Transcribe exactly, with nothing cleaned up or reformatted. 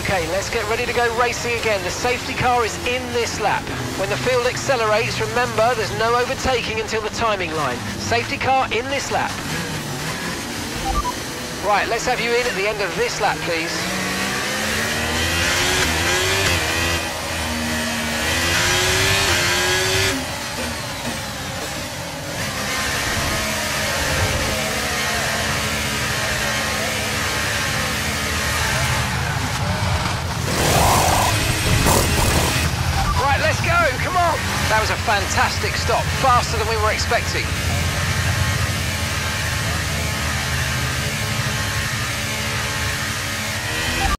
Okay, let's get ready to go racing again. The safety car is in this lap. When the field accelerates, remember there's no overtaking until the timing line. Safety car in this lap. Right, let's have you in at the end of this lap, please. Right, let's go, come on. That was a fantastic stop, faster than we were expecting.